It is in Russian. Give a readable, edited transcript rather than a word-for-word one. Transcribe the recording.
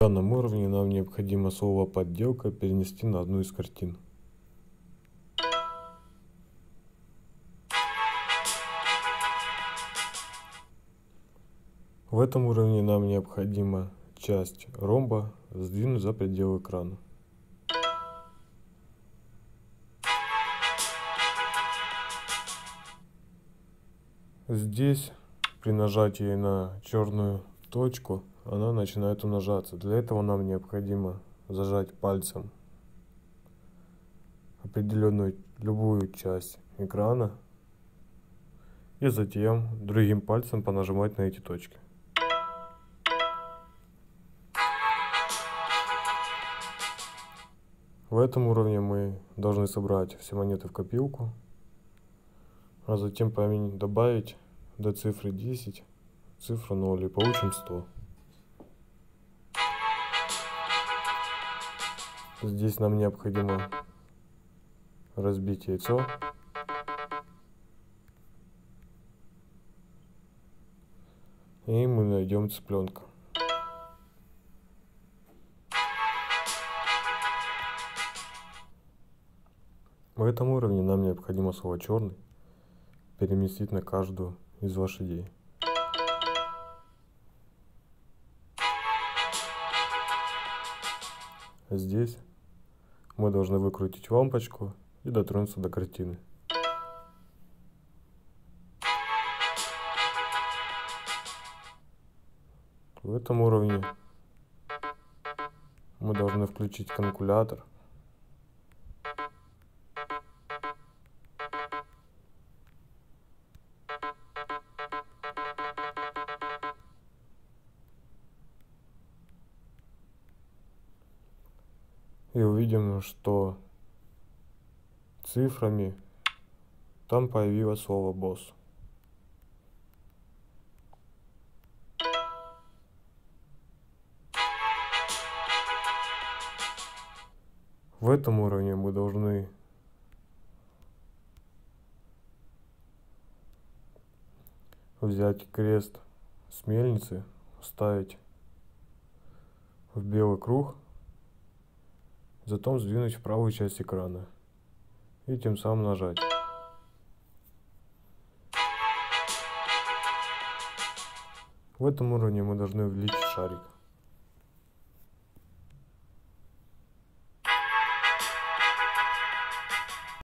данном уровне нам необходимо слово «подделка» перенести на одну из картин. В этом уровне нам необходимо часть ромба сдвинуть за пределы экрана. Здесь при нажатии на черную точку она начинает умножаться. Для этого нам необходимо зажать пальцем определенную любую часть экрана и затем другим пальцем понажимать на эти точки. В этом уровне мы должны собрать все монеты в копилку, а затем добавить до цифры 10 цифру 0 и получим 100. Здесь нам необходимо разбить яйцо и мы найдем цыпленка. В этом уровне нам необходимо слово «черный» переместить на каждую из лошадей. Здесь мы должны выкрутить лампочку и дотронуться до картины. В этом уровне мы должны включить калькулятор. И увидим, что цифрами там появилось слово «босс». В этом уровне мы должны взять крест с мельницы, вставить в белый круг, затем сдвинуть в правую часть экрана и тем самым нажать. В этом уровне мы должны влить шарик.